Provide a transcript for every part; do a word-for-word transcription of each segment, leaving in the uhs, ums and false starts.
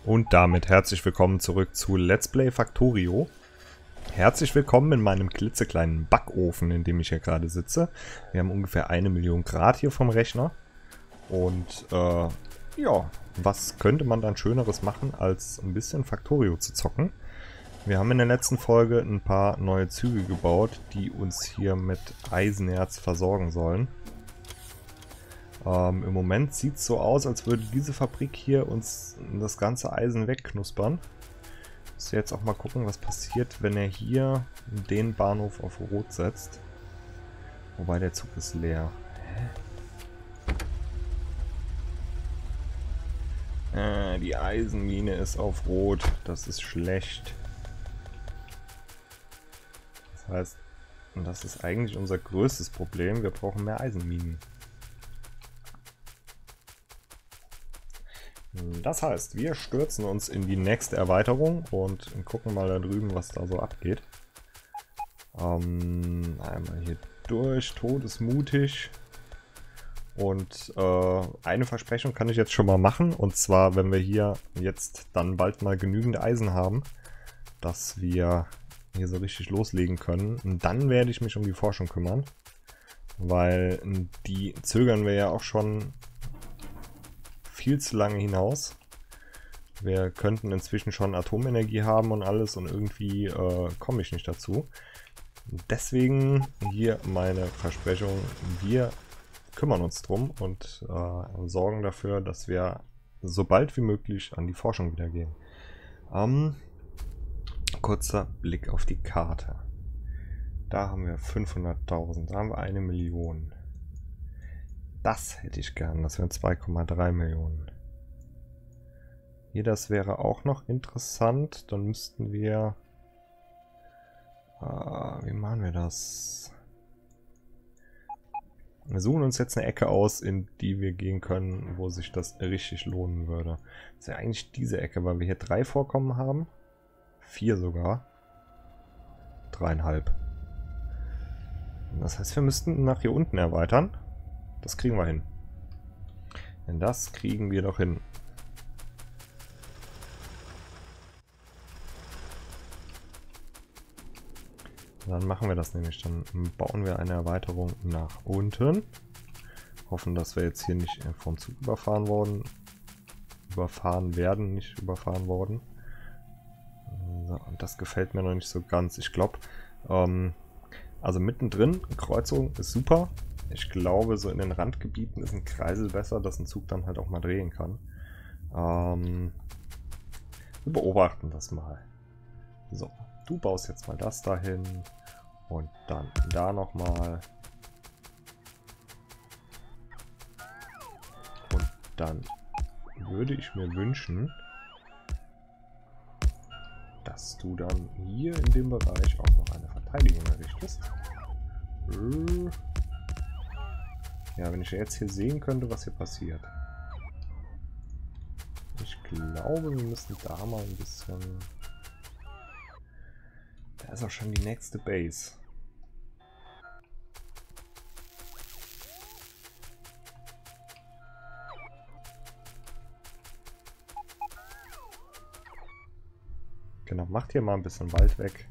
Und damit herzlich willkommen zurück zu Let's Play Factorio. Herzlich willkommen in meinem klitzekleinen Backofen, in dem ich hier gerade sitze. Wir haben ungefähr eine Million Grad hier vom Rechner. Und äh, ja, was könnte man dann Schöneres machen, als ein bisschen Factorio zu zocken? Wir haben in der letzten Folge ein paar neue Züge gebaut, die uns hier mit Eisenerz versorgen sollen. Ähm, Im Moment sieht es so aus, als würde diese Fabrik hier uns das ganze Eisen wegknuspern. Ich muss jetzt auch mal gucken, was passiert, wenn er hier den Bahnhof auf Rot setzt. Wobei der Zug ist leer. Hä? Äh, die Eisenmine ist auf Rot. Das ist schlecht. Das heißt, und das ist eigentlich unser größtes Problem. Wir brauchen mehr Eisenminen. Das heißt, wir stürzen uns in die nächste Erweiterung und gucken mal da drüben, was da so abgeht. Ähm, einmal hier durch, todesmutig. Und äh, eine Versprechung kann ich jetzt schon mal machen. Und zwar, wenn wir hier jetzt dann bald mal genügend Eisen haben, dass wir hier so richtig loslegen können. Und dann werde ich mich um die Forschung kümmern. Weil die zögern wir ja auch schon viel zu lange hinaus. Wir könnten inzwischen schon Atomenergie haben und alles und irgendwie äh, komme ich nicht dazu. Deswegen hier meine Versprechung, wir kümmern uns drum und äh, sorgen dafür, dass wir so bald wie möglich an die Forschung wieder gehen. Ähm, kurzer Blick auf die Karte. Da haben wir fünfhunderttausend, da haben wir eine Million. Das hätte ich gern, das wären zwei Komma drei Millionen. Hier, das wäre auch noch interessant. Dann müssten wir... Äh, wie machen wir das? Wir suchen uns jetzt eine Ecke aus, in die wir gehen können, wo sich das richtig lohnen würde. Das wäre eigentlich diese Ecke, weil wir hier drei Vorkommen haben. Vier sogar. Dreieinhalb. Das heißt, wir müssten nach hier unten erweitern. Das kriegen wir hin. Denn das kriegen wir doch hin. Dann machen wir das nämlich. Dann bauen wir eine Erweiterung nach unten. Hoffen, dass wir jetzt hier nicht vom Zug überfahren worden. Überfahren werden, nicht überfahren worden. So, und das gefällt mir noch nicht so ganz. Ich glaube, ähm, also mittendrin, Kreuzung ist super. Ich glaube, so in den Randgebieten ist ein Kreisel besser, dass ein Zug dann halt auch mal drehen kann. Ähm, wir beobachten das mal. So, du baust jetzt mal das dahin und dann da nochmal. Und dann würde ich mir wünschen, dass du dann hier in dem Bereich auch noch eine Verteidigung errichtest. Äh, Ja, wenn ich jetzt hier sehen könnte, was hier passiert. Ich glaube, wir müssen da mal ein bisschen... Da ist auch schon die nächste Base. Genau, macht hier mal ein bisschen Wald weg.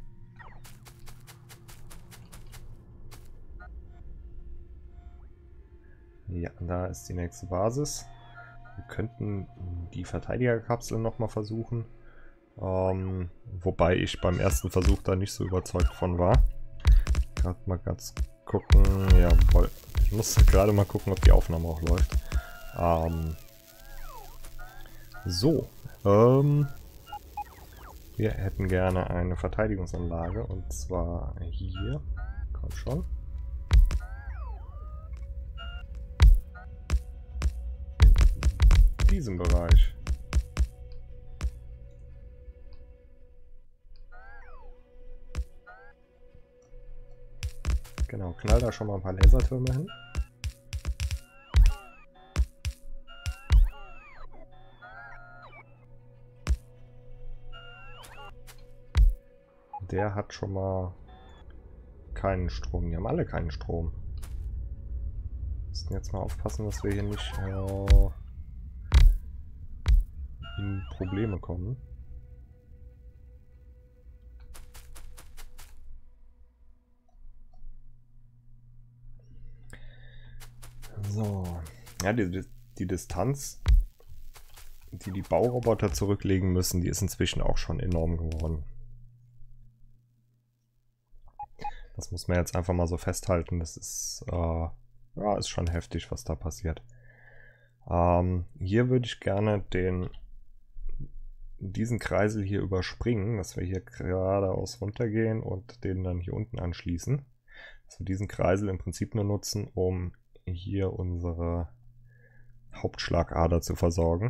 Ja, da ist die nächste Basis. Wir könnten die Verteidigerkapsel nochmal versuchen. Ähm, wobei ich beim ersten Versuch da nicht so überzeugt von war. Gerade mal ganz gucken. Jawohl. Ich muss gerade mal gucken, ob die Aufnahme auch läuft. Ähm, so. Ähm, wir hätten gerne eine Verteidigungsanlage. Und zwar hier. Komm schon. Diesem Bereich. Genau, knall da schon mal ein paar Lasertürme hin. Der hat schon mal keinen Strom. Die haben alle keinen Strom. Wir müssen jetzt mal aufpassen, dass wir hier nicht... Äh in Probleme kommen. So. Ja, die, die, die Distanz, die die Bauroboter zurücklegen müssen, die ist inzwischen auch schon enorm geworden. Das muss man jetzt einfach mal so festhalten. Das ist, äh, ja, ist schon heftig, was da passiert. Ähm, hier würde ich gerne den, diesen Kreisel hier überspringen, dass wir hier geradeaus runtergehen und den dann hier unten anschließen. Dass wir diesen Kreisel im Prinzip nur nutzen, um hier unsere Hauptschlagader zu versorgen.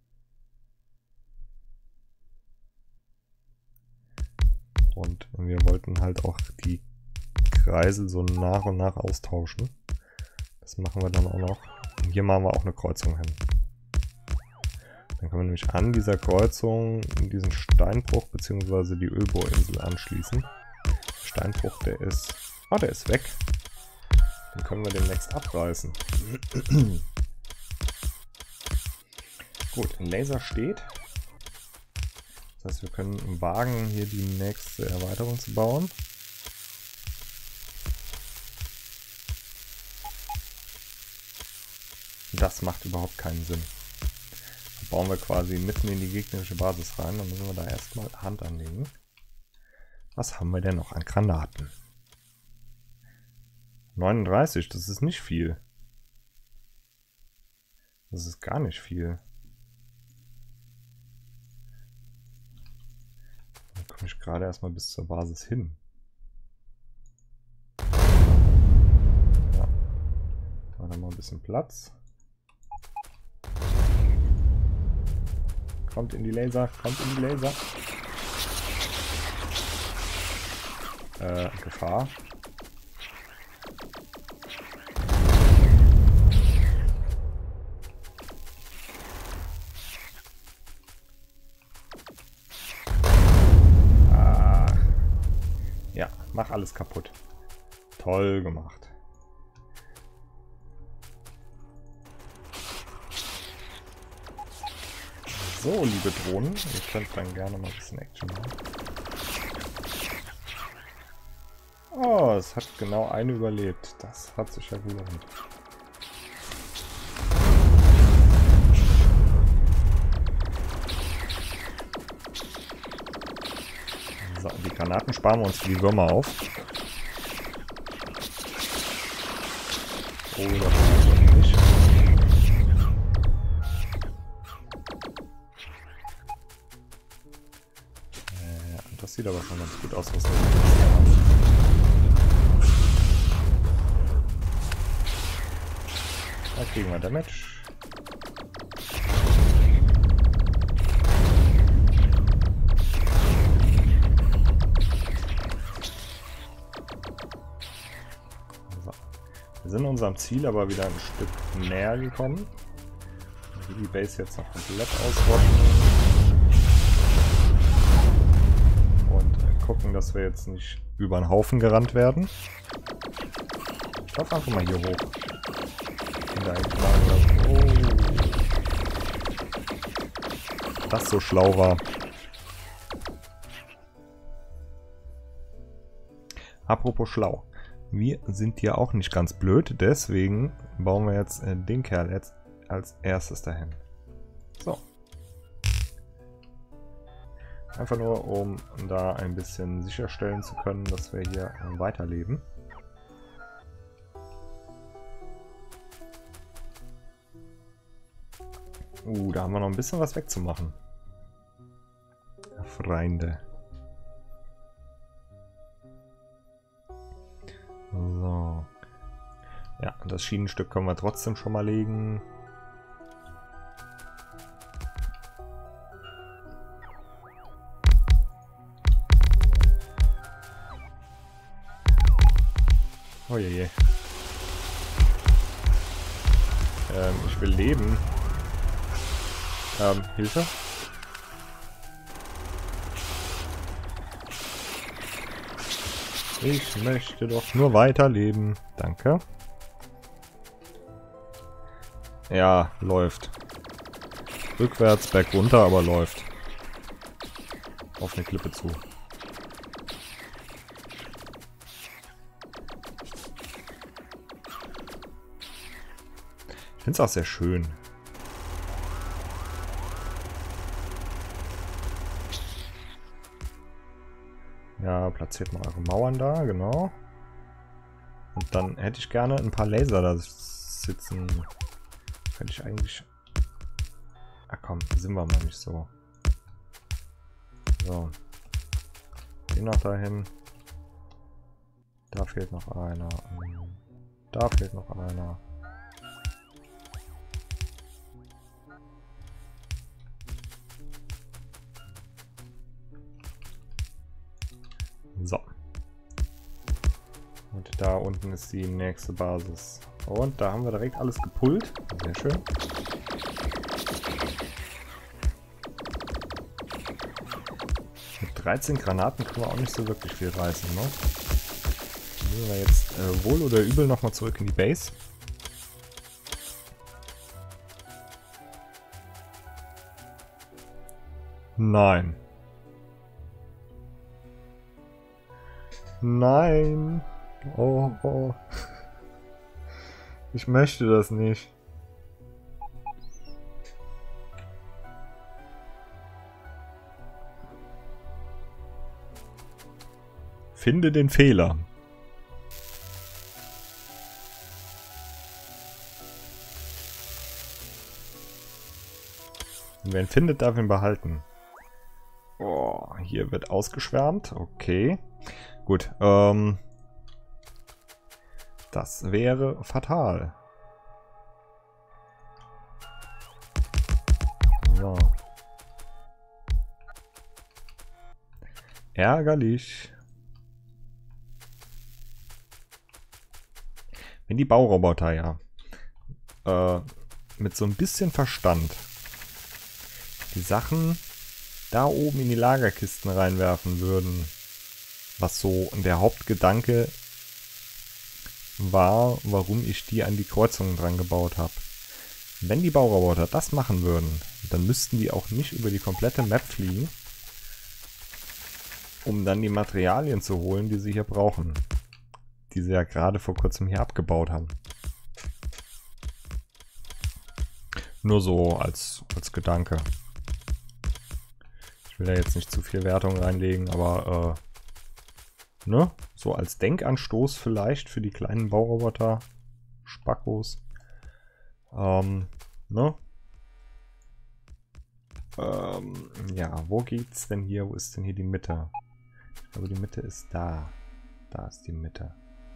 Und wir wollten halt auch die Kreisel so nach und nach austauschen. Das machen wir dann auch noch. Und hier machen wir auch eine Kreuzung hin. Dann können wir nämlich an dieser Kreuzung diesen Steinbruch bzw. die Ölbohrinsel anschließen. Der Steinbruch, der ist... Ah, der ist weg. Den können wir demnächst abreißen. Gut, ein Laser steht. Das heißt, wir können wagen, hier die nächste Erweiterung zu bauen. Das macht überhaupt keinen Sinn. Da bauen wir quasi mitten in die gegnerische Basis rein. Dann müssen wir da erstmal Hand anlegen. Was haben wir denn noch an Granaten? neununddreißig, das ist nicht viel. Das ist gar nicht viel. Dann komme ich gerade erstmal bis zur Basis hin. Ja. Da haben wir mal ein bisschen Platz. Kommt in die Laser, kommt in die Laser. Äh, Gefahr. Ah. Ja, mach alles kaputt. Toll gemacht. So, liebe Drohnen, ihr könnt dann gerne mal ein bisschen Action machen. Oh, es hat genau eine überlebt. Das hat sich ja gelohnt. So, die Granaten sparen wir uns für die Würmer auf. Oh, das ist nicht. Das sieht aber schon ganz gut aus, was wir hier haben. Da kriegen wir Damage. So. Wir sind unserem Ziel aber wieder ein Stück näher gekommen. Hier die Base jetzt noch komplett ausrotten. Gucken, dass wir jetzt nicht über den Haufen gerannt werden. Ich laufe einfach mal hier hoch. Da oh. Das so schlau war. Apropos schlau. Wir sind ja auch nicht ganz blöd, deswegen bauen wir jetzt den Kerl jetzt als erstes dahin. So. Einfach nur, um da ein bisschen sicherstellen zu können, dass wir hier weiterleben. Uh, da haben wir noch ein bisschen was wegzumachen. Freunde. So. Ja, das Schienenstück können wir trotzdem schon mal legen. Oh je, je. Ähm, ich will leben. Ähm, Hilfe? Ich möchte doch nur weiterleben. Danke. Ja, läuft. Rückwärts, berg runter, aber läuft. Auf eine Klippe zu. Ich finde es auch sehr schön. Ja, platziert mal eure Mauern da, genau. Und dann hätte ich gerne ein paar Laser da sitzen. Könnte ich eigentlich... Ach komm, sind wir mal nicht so. So. Den noch dahin. Da fehlt noch einer. Da fehlt noch einer. So. Und da unten ist die nächste Basis. Und da haben wir direkt alles gepullt. Sehr schön. Mit dreizehn Granaten können wir auch nicht so wirklich viel reißen, ne? Dann gehen wir jetzt äh, wohl oder übel nochmal zurück in die Base. Nein. Nein. Oh, oh. Ich möchte das nicht. Finde den Fehler. Und wer ihn findet, darf ihn behalten. Oh, hier wird ausgeschwärmt. Okay. Gut. Ähm, das wäre fatal. So. Ärgerlich. Wenn die Bauroboter ja äh, mit so ein bisschen Verstand die Sachen da oben in die Lagerkisten reinwerfen würden, was so der Hauptgedanke war, warum ich die an die Kreuzungen dran gebaut habe. Wenn die Bauroboter das machen würden, dann müssten die auch nicht über die komplette Map fliegen, um dann die Materialien zu holen, die sie hier brauchen. Die sie ja gerade vor kurzem hier abgebaut haben. Nur so als, als Gedanke. Ich will da jetzt nicht zu viel Wertung reinlegen, aber äh, ne? So als Denkanstoß vielleicht für die kleinen Bauroboter, Spackos. Ähm, ne? Ähm, ja, wo geht's denn hier? Wo ist denn hier die Mitte? Ich glaube, die Mitte ist da. Da ist die Mitte.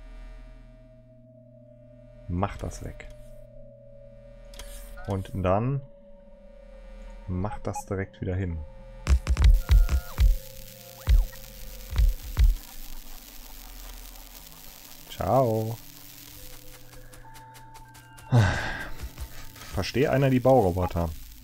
Mach das weg. Und dann mach das direkt wieder hin. Ciao. Verstehe einer die Bauroboter?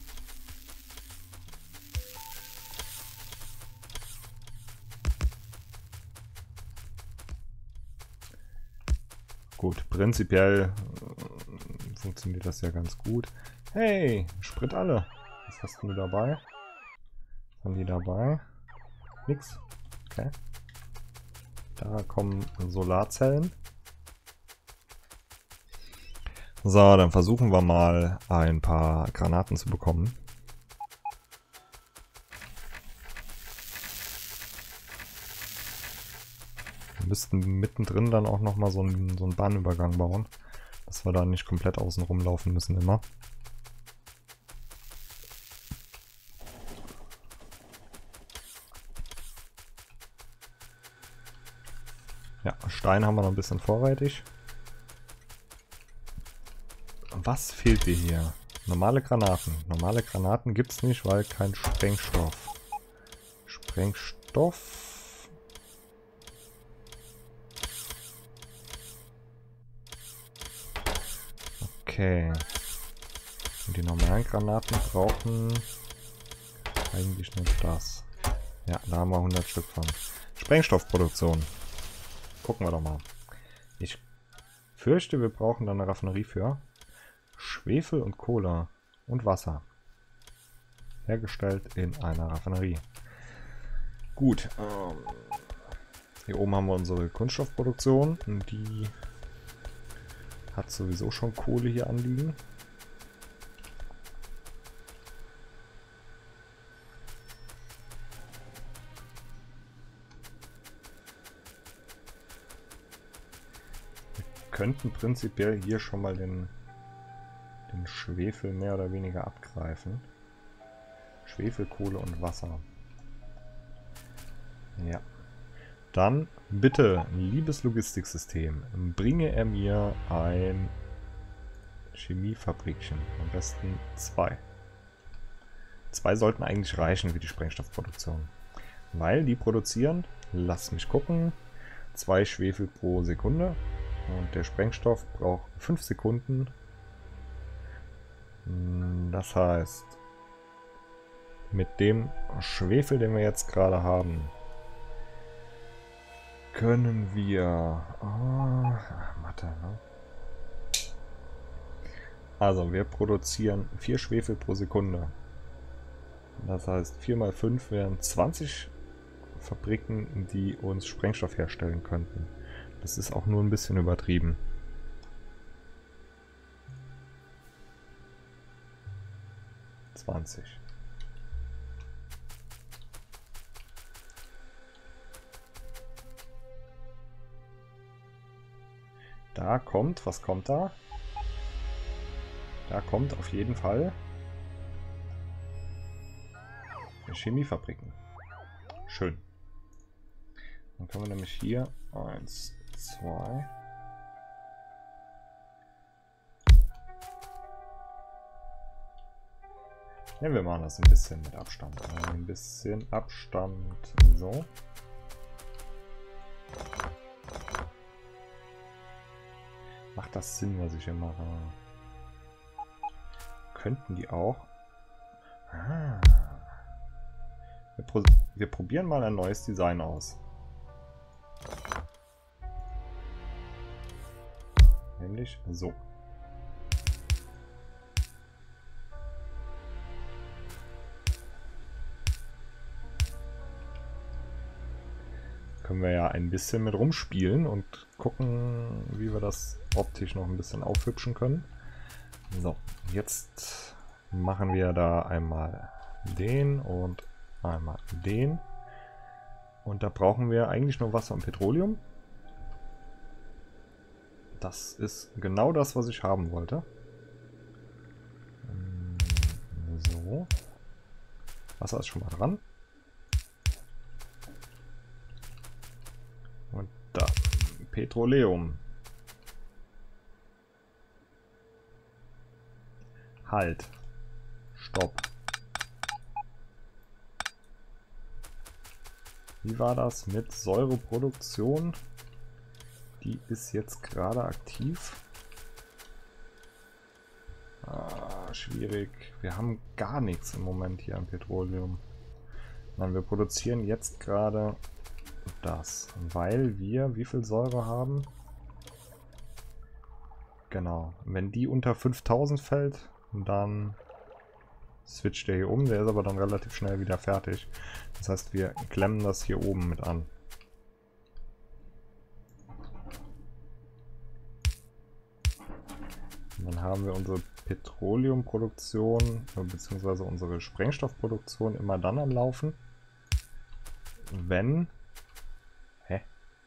Gut, prinzipiell äh, funktioniert das ja ganz gut. Hey, Sprit alle. Was hast du dabei? Was haben die dabei? Nix. Okay. Da kommen Solarzellen. So, dann versuchen wir mal ein paar Granaten zu bekommen. Wir müssten mittendrin dann auch nochmal so einen, so einen Bahnübergang bauen, dass wir da nicht komplett außen rumlaufen müssen immer. Ja, Stein haben wir noch ein bisschen vorrätig. Was fehlt dir hier? Normale Granaten. Normale Granaten gibt es nicht, weil kein Sprengstoff. Sprengstoff. Okay. Und die normalen Granaten brauchen eigentlich nur das. Ja, da haben wir hundert Stück von. Sprengstoffproduktion. Gucken wir doch mal. Ich fürchte, wir brauchen da eine Raffinerie für. Schwefel und Cola und Wasser. hergestellt in einer Raffinerie. Gut. Ähm, hier oben haben wir unsere Kunststoffproduktion. Die hat sowieso schon Kohle hier anliegen. Könnten prinzipiell hier schon mal den, den Schwefel mehr oder weniger abgreifen. Schwefel, Kohle und Wasser. Ja. Dann bitte, liebes Logistiksystem, bringe er mir ein Chemiefabrikchen. Am besten zwei. Zwei sollten eigentlich reichen für die Sprengstoffproduktion. Weil die produzieren, lass mich gucken, zwei Schwefel pro Sekunde. Und der Sprengstoff braucht fünf Sekunden. Das heißt, mit dem Schwefel, den wir jetzt gerade haben, können wir... Oh, Mathe, ne? Also, wir produzieren vier Schwefel pro Sekunde. Das heißt, vier mal fünf wären zwanzig Fabriken, die uns Sprengstoff herstellen könnten. Das ist auch nur ein bisschen übertrieben. zwanzig. Da kommt, was kommt da? Da kommt auf jeden Fall Chemiefabriken. Schön. Dann können wir nämlich hier eins, zwei. Ja, wir machen das ein bisschen mit Abstand. Ein bisschen Abstand. So. Macht das Sinn, was ich hier mache? Könnten die auch? Ah. Wir, pro wir probieren mal ein neues Design aus. Nämlich so. Können wir ja ein bisschen mit rumspielen und gucken, wie wir das optisch noch ein bisschen aufhübschen können. So, jetzt machen wir da einmal den und einmal den. Und da brauchen wir eigentlich nur Wasser und Petroleum. Das ist genau das, was ich haben wollte. So. Wasser ist schon mal dran. Und da. Petroleum. Halt. Stopp. Wie war das mit Säureproduktion? Die ist jetzt gerade aktiv. Ah, schwierig. Wir haben gar nichts im Moment hier an Petroleum. Nein, wir produzieren jetzt gerade das, weil wir wie viel Säure haben? Genau. Wenn die unter fünftausend fällt, dann switcht der hier um. Der ist aber dann relativ schnell wieder fertig. Das heißt, wir klemmen das hier oben mit an. Und dann haben wir unsere Petroleumproduktion bzw. unsere Sprengstoffproduktion immer dann am Laufen, wenn... Hä?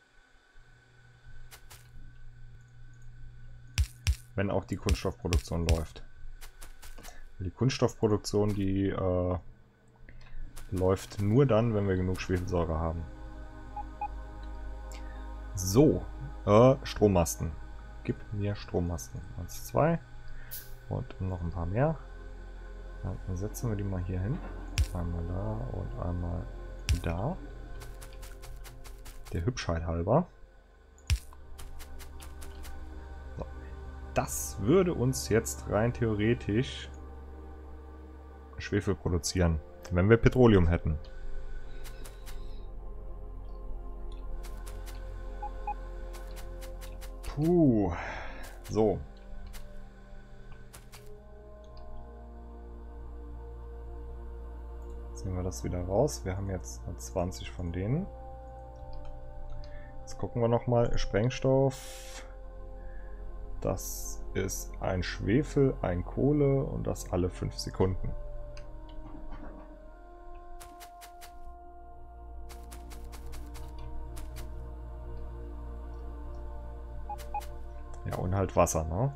Wenn auch die Kunststoffproduktion läuft. Die Kunststoffproduktion, die äh, läuft nur dann, wenn wir genug Schwefelsäure haben. So, äh, Strommasten. Gib mir Strommasten. Eins, zwei und noch ein paar mehr. Dann setzen wir die mal hier hin. Einmal da und einmal da. Der Hübschheit halber. So. Das würde uns jetzt rein theoretisch Schwefel produzieren, wenn wir Petroleum hätten. Puh. So. Ziehen wir das wieder raus. Wir haben jetzt zwanzig von denen. Jetzt gucken wir nochmal. Sprengstoff. Das ist ein Schwefel, ein Kohle und das alle fünf Sekunden. Ja, und halt Wasser, ne?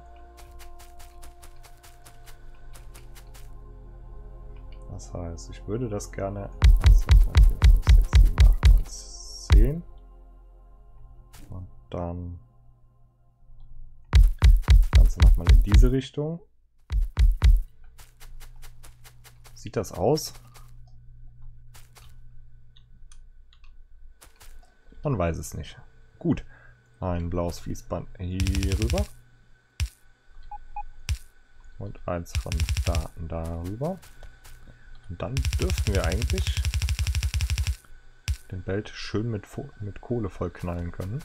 Das heißt, ich würde das gerne eins, zwei, drei, vier, fünf, sechs, sieben, acht, neun, zehn und dann das Ganze nochmal in diese Richtung. Sieht das aus? Man weiß es nicht. Gut, ein blaues Fließband hier rüber und eins von da darüber. Und dann dürften wir eigentlich den Belt schön mit, mit Kohle voll knallen können.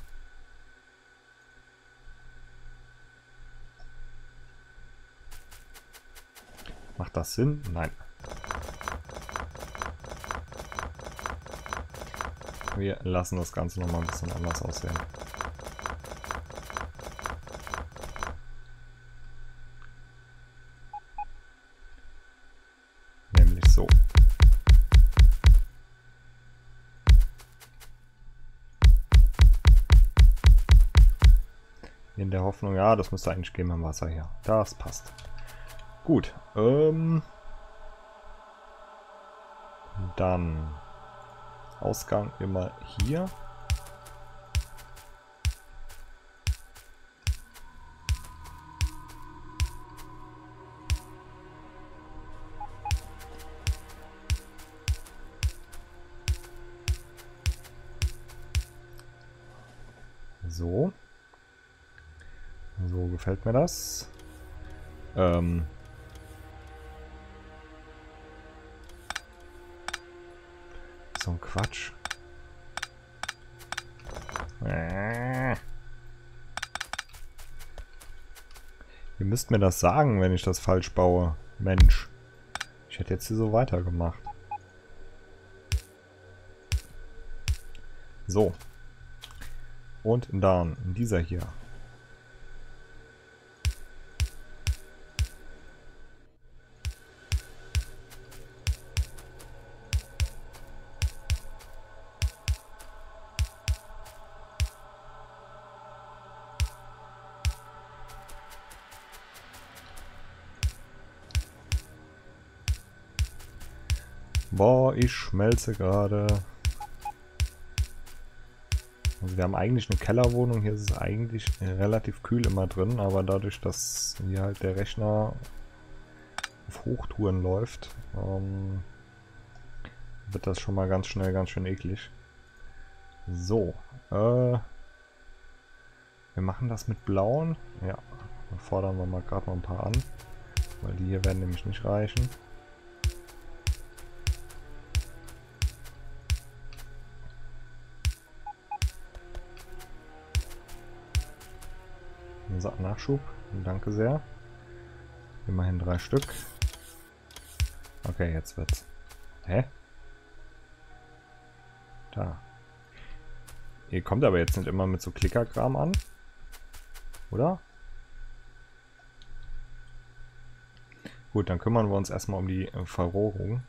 Macht das Sinn? Nein. Wir lassen das Ganze nochmal ein bisschen anders aussehen. Nämlich so. In der Hoffnung, ja, das müsste eigentlich gehen im Wasser hier. Das passt. Gut. Ähm, dann Ausgang immer hier. So. So gefällt mir das. Ähm. So ein Quatsch. Äh. Ihr müsst mir das sagen, wenn ich das falsch baue. Mensch. Ich hätte jetzt hier so weitergemacht. So. Und dann dieser hier. Boah, ich schmelze gerade. Also wir haben eigentlich eine Kellerwohnung. Hier ist es eigentlich relativ kühl immer drin, aber dadurch, dass hier halt der Rechner auf Hochtouren läuft, ähm, wird das schon mal ganz schnell ganz schön eklig. So, äh, wir machen das mit blauen. Ja, dann fordern wir mal gerade noch ein paar an, weil die hier werden nämlich nicht reichen. Nachschub, danke sehr. Immerhin drei Stück. Okay, jetzt wird's. Hä? Da. Ihr kommt aber jetzt nicht immer mit so Klickerkram an. Oder? Gut, dann kümmern wir uns erstmal um die Verrohrung.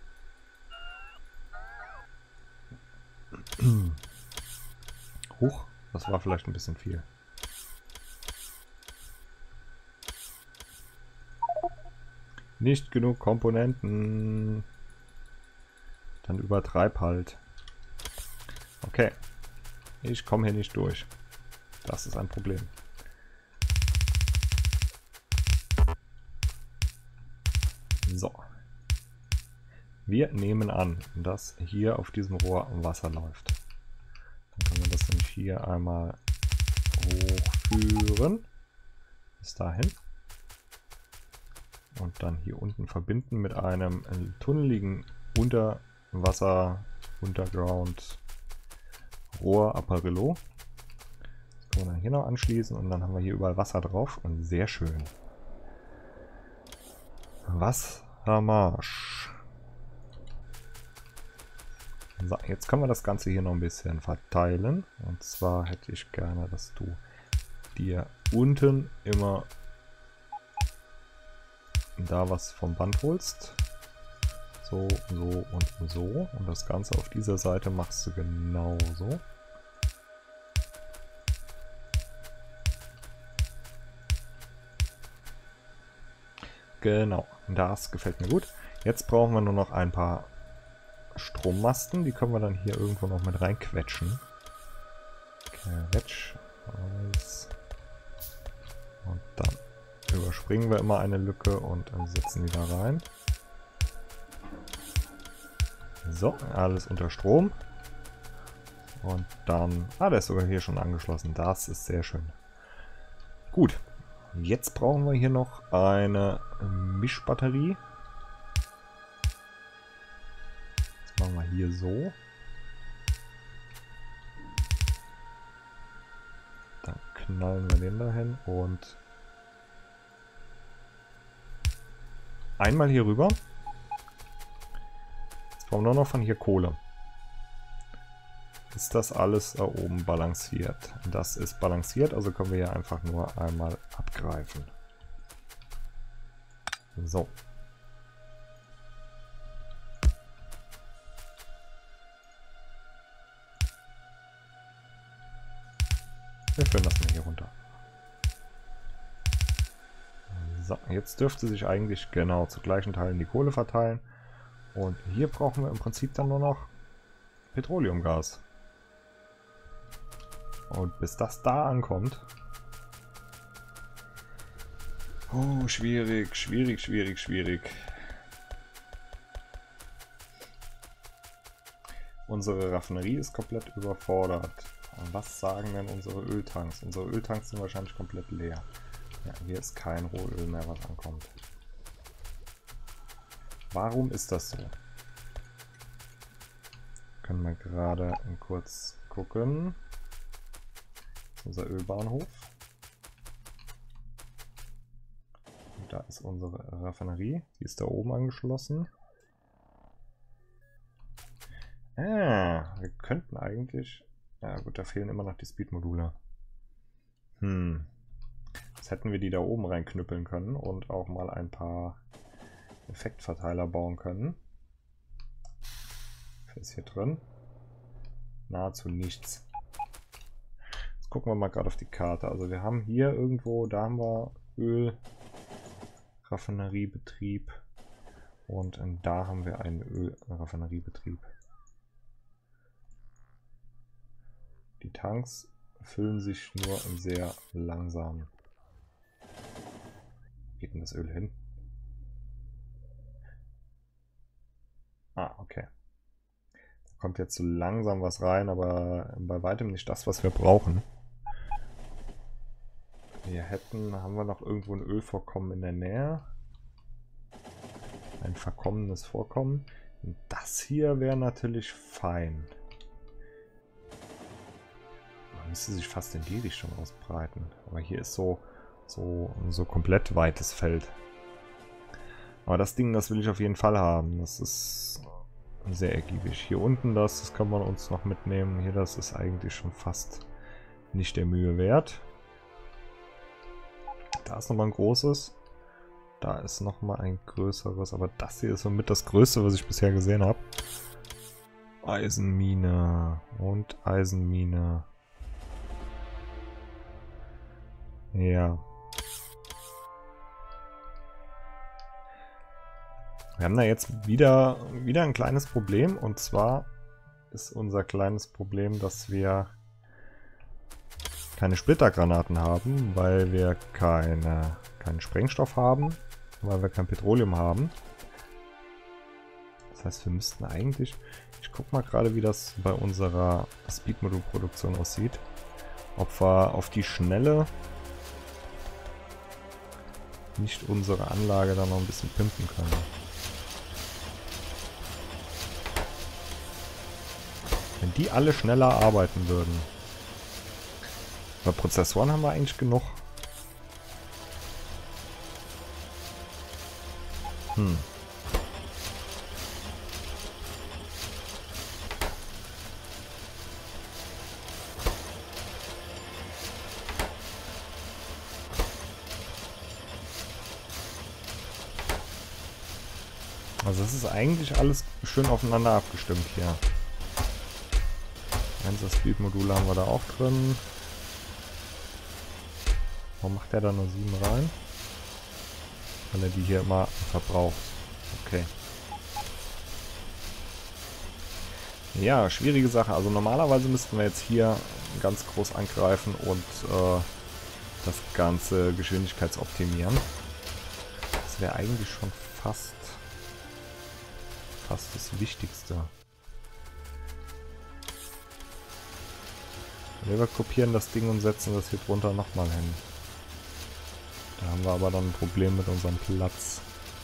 Huch, das war vielleicht ein bisschen viel. Nicht genug Komponenten. Dann übertreib halt. Okay. Ich komme hier nicht durch. Das ist ein Problem. So. Wir nehmen an, dass hier auf diesem Rohr Wasser läuft. Dann können wir das nämlich hier einmal hochführen. Bis dahin. Und dann hier unten verbinden mit einem tunneligen Unterwasser, Underground Rohr Apparillo. Das können wir dann hier noch anschließen und dann haben wir hier überall Wasser drauf und sehr schön. Wassermarsch. So, jetzt können wir das Ganze hier noch ein bisschen verteilen. Und zwar hätte ich gerne, dass du dir unten immer da was vom Band holst. So, so und so. Und das Ganze auf dieser Seite machst du genauso. Genau, das gefällt mir gut. Jetzt brauchen wir nur noch ein paar Strommasten. Die können wir dann hier irgendwo noch mit reinquetschen. Quetsch. Und dann überspringen wir immer eine Lücke und setzen die da rein. So, alles unter Strom. Und dann... Ah, der ist sogar hier schon angeschlossen. Das ist sehr schön. Gut. Jetzt brauchen wir hier noch eine Mischbatterie. Das machen wir hier so. Dann knallen wir den dahin und einmal hier rüber. Jetzt brauchen wir nur noch von hier Kohle. Ist das alles da oben balanciert? Das ist balanciert, also können wir hier einfach nur einmal abgreifen. So. Wir führen das mal hier runter. So, jetzt dürfte sich eigentlich genau zu gleichen Teilen die Kohle verteilen. Und hier brauchen wir im Prinzip dann nur noch Petroleumgas. Und bis das da ankommt... Oh, schwierig, schwierig, schwierig, schwierig. Unsere Raffinerie ist komplett überfordert. Was sagen denn unsere Öltanks? Unsere Öltanks sind wahrscheinlich komplett leer. Ja, hier ist kein Rohöl mehr, was ankommt. Warum ist das so? Können wir gerade kurz gucken. Unser Ölbahnhof. Und da ist unsere Raffinerie. Die ist da oben angeschlossen. Ah, wir könnten eigentlich... Ja gut, da fehlen immer noch die Speed-Module. Hm. Jetzt hätten wir die da oben reinknüppeln können und auch mal ein paar Effektverteiler bauen können. Was ist hier drin? Nahezu nichts. Jetzt gucken wir mal gerade auf die Karte. Also wir haben hier irgendwo, da haben wir Öl, Raffineriebetrieb und da haben wir einen Ölraffineriebetrieb. Die Tanks füllen sich nur sehr langsam. Wo geht denn das Öl hin? Ah, okay. Da kommt jetzt so langsam was rein, aber bei weitem nicht das, was wir brauchen. Wir hätten, haben wir noch irgendwo ein Ölvorkommen in der Nähe? Ein verkommenes Vorkommen. Und das hier wäre natürlich fein. Man müsste sich fast in die Richtung ausbreiten. Aber hier ist so, so, so komplett weites Feld. Aber das Ding, das will ich auf jeden Fall haben. Das ist sehr ergiebig. Hier unten das, das kann man uns noch mitnehmen. Hier, das ist eigentlich schon fast nicht der Mühe wert. Da ist nochmal ein großes. Da ist nochmal ein größeres. Aber das hier ist somit das größte, was ich bisher gesehen habe. Eisenmine und Eisenmine. Ja. Wir haben da jetzt wieder, wieder ein kleines Problem. Und zwar ist unser kleines Problem, dass wir keine Splittergranaten haben, weil wir keine, keinen Sprengstoff haben, weil wir kein Petroleum haben. Das heißt, wir müssten eigentlich... Ich gucke mal gerade, wie das bei unserer Speed-Modul-Produktion aussieht. Ob wir auf die Schnelle nicht unsere Anlage da noch ein bisschen pimpen können. Wenn die alle schneller arbeiten würden. Bei Prozessoren haben wir eigentlich genug. Hm. Also es ist eigentlich alles schön aufeinander abgestimmt hier. Einser Speed-Module haben wir da auch drin. Warum macht der da nur sieben rein? Weil er die hier immer verbraucht. Okay. Ja, schwierige Sache. Also normalerweise müssten wir jetzt hier ganz groß angreifen und äh, das Ganze geschwindigkeitsoptimieren. Das wäre eigentlich schon fast, fast das Wichtigste. Wir kopieren das Ding und setzen das hier drunter nochmal hin. Da haben wir aber dann ein Problem mit unserem Platz.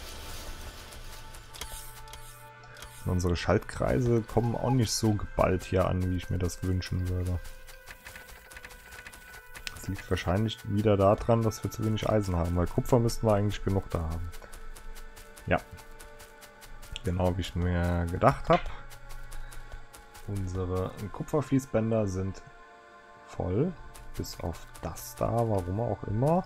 Und unsere Schaltkreise kommen auch nicht so geballt hier an, wie ich mir das wünschen würde. Das liegt wahrscheinlich wieder daran, dass wir zu wenig Eisen haben, weil Kupfer müssten wir eigentlich genug da haben. Ja. Genau wie ich mir gedacht habe. Unsere Kupferfließbänder sind voll. Bis auf das da, warum auch immer.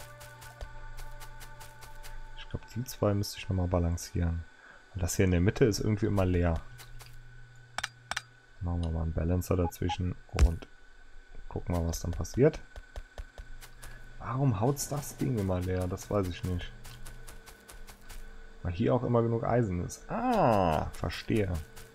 Ich glaube, die zwei müsste ich nochmal balancieren. Und das hier in der Mitte ist irgendwie immer leer. Machen wir mal einen Balancer dazwischen und gucken mal, was dann passiert. Warum haut's das Ding immer leer? Das weiß ich nicht. Weil hier auch immer genug Eisen ist. Ah, verstehe.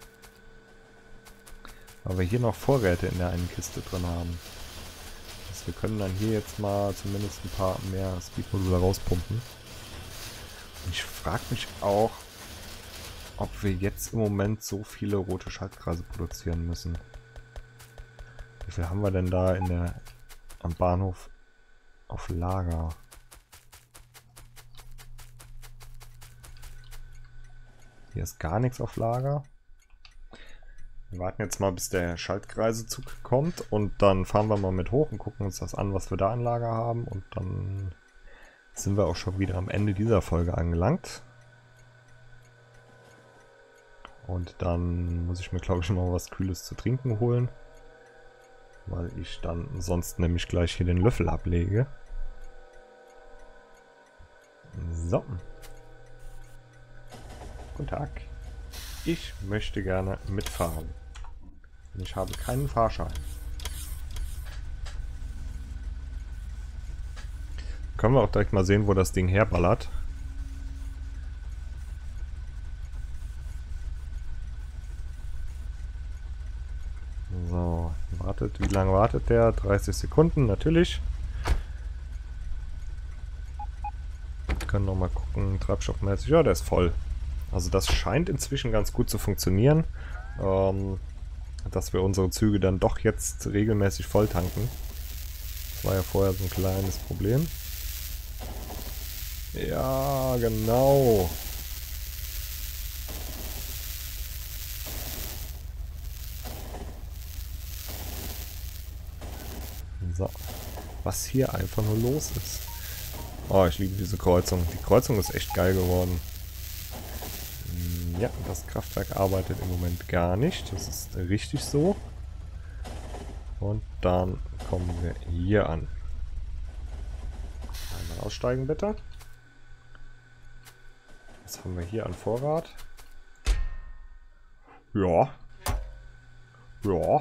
Weil wir hier noch Vorräte in der einen Kiste drin haben. Also wir können dann hier jetzt mal zumindest ein paar mehr Speed-Module rauspumpen. Und ich frage mich auch, ob wir jetzt im Moment so viele rote Schaltkreise produzieren müssen. Wie viel haben wir denn da in der am Bahnhof auf Lager? Hier ist gar nichts auf Lager. Wir warten jetzt mal, bis der Schaltkreisezug kommt und dann fahren wir mal mit hoch und gucken uns das an, was wir da an Lager haben, und dann sind wir auch schon wieder am Ende dieser Folge angelangt. Und dann muss ich mir, glaube ich, noch was Kühles zu trinken holen. Weil ich dann sonst nämlich gleich hier den Löffel ablege. So. Guten Tag. Ich möchte gerne mitfahren. Ich habe keinen Fahrschein. Können wir auch direkt mal sehen, wo das Ding herballert. So, wartet. Wie lange wartet der? dreißig Sekunden, natürlich. Wir können noch mal gucken, treibstoffmäßig. Ja, der ist voll. Also das scheint inzwischen ganz gut zu funktionieren, ähm, dass wir unsere Züge dann doch jetzt regelmäßig voll tanken. Das war ja vorher so ein kleines Problem. Ja, genau. So, was hier einfach nur los ist. Oh, ich liebe diese Kreuzung. Die Kreuzung ist echt geil geworden. Ja, das Kraftwerk arbeitet im Moment gar nicht. Das ist richtig so. Und dann kommen wir hier an. Einmal aussteigen bitte. Was haben wir hier an Vorrat? Ja. Ja.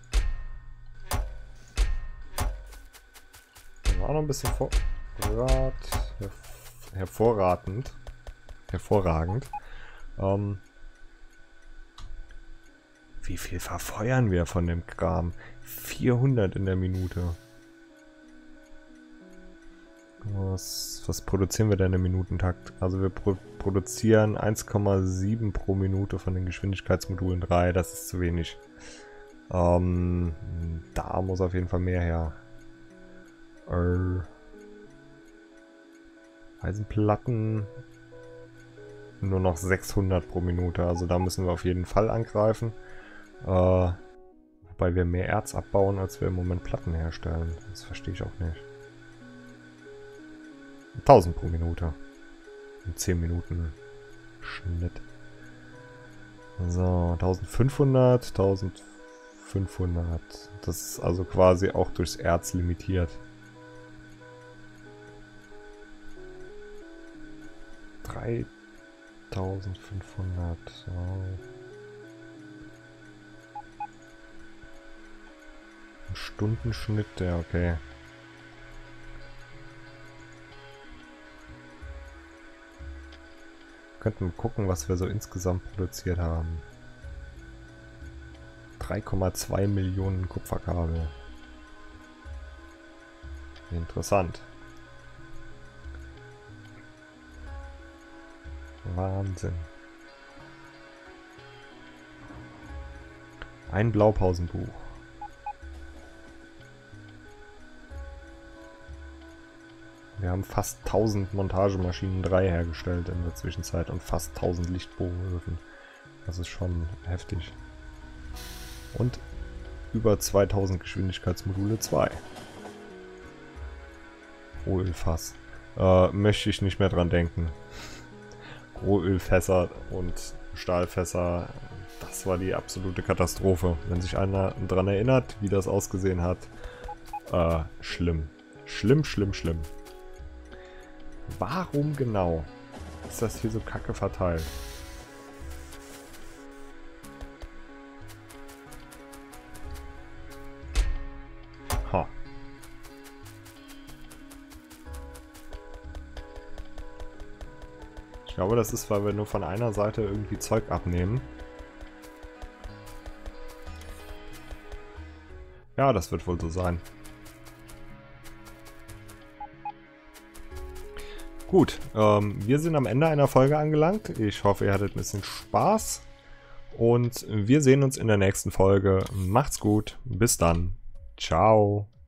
Dann war noch ein bisschen Vorrat. Herv hervorragend. Hervorragend. Ähm, wie viel verfeuern wir von dem Kram? vierhundert in der Minute. Was, was produzieren wir denn im Minutentakt? Also wir pro produzieren eins Komma sieben pro Minute von den Geschwindigkeitsmodulen drei. Das ist zu wenig. Ähm, da muss auf jeden Fall mehr her. Äh, Eisenplatten... Nur noch sechshundert pro Minute, also da müssen wir auf jeden Fall angreifen. Äh, wobei wir mehr Erz abbauen, als wir im Moment Platten herstellen. Das verstehe ich auch nicht. tausend pro Minute. In zehn Minuten Schnitt. So, eintausendfünfhundert, eintausendfünfhundert. Das ist also quasi auch durchs Erz limitiert. drei achttausendfünfhundert. Wow. Ein Stundenschnitt, ja, okay. Könnten wir gucken, was wir so insgesamt produziert haben. drei Komma zwei Millionen Kupferkabel. Interessant. Wahnsinn. Ein Blaupausenbuch. Wir haben fast tausend Montagemaschinen drei hergestellt in der Zwischenzeit und fast tausend Lichtbogenöfen. Das ist schon heftig. Und über zweitausend Geschwindigkeitsmodule zwei. Rohölfass. Äh, möchte ich nicht mehr dran denken. Rohölfässer und Stahlfässer, das war die absolute Katastrophe. Wenn sich einer dran erinnert, wie das ausgesehen hat, äh, schlimm. Schlimm, schlimm, schlimm. Warum genau ist das hier so kacke verteilt? Ha. Ich glaube, das ist, weil wir nur von einer Seite irgendwie Zeug abnehmen. Ja, das wird wohl so sein. Gut, ähm, wir sind am Ende einer Folge angelangt. Ich hoffe, ihr hattet ein bisschen Spaß. Und wir sehen uns in der nächsten Folge. Macht's gut. Bis dann. Ciao.